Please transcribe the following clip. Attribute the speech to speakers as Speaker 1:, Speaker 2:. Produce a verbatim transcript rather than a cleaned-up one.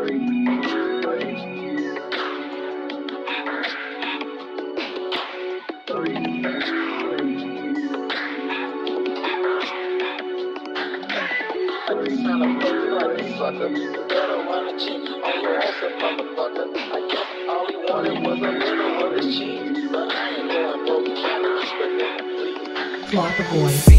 Speaker 1: Sucker, you better run a cheek on your ass, a motherfucker. I guess all he wanted was a little of his cheese, but I ain't going broke calories, but nigga, please.
Speaker 2: Flocka Boy.